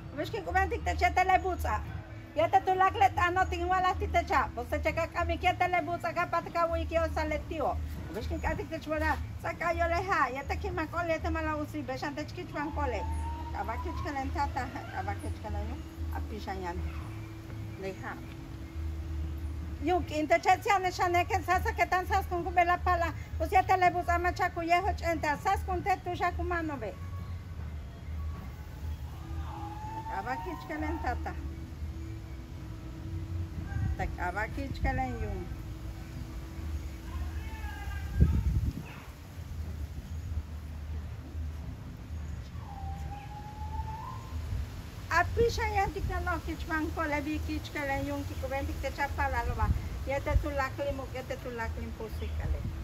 Vezi că cuvântic te ce telebuța. Iată tu la clet anoting wala ti te cha. Poți să checa ca mi che telebuța ca pat ca wiki o să le tio. Vezi că ca te chmara sa ca yo le ha. Iată că ma cole te mala usi beșan te chman cole. Ca va că len tata, ca va că len apishanyan. Le ha. Eu que intercețiane șane că să că tan sas cu bela pala. Poți ia telebuța ma cha cu jeho enta sas cu te tu ja cu manove. Avakichkelen tata. Tak avakichkelen yung. Apisha yan tikna kichman ko labi kichkelen yung kikubentik te chapala loba. Yete tu laklim mo, yete tu laklim po sikale.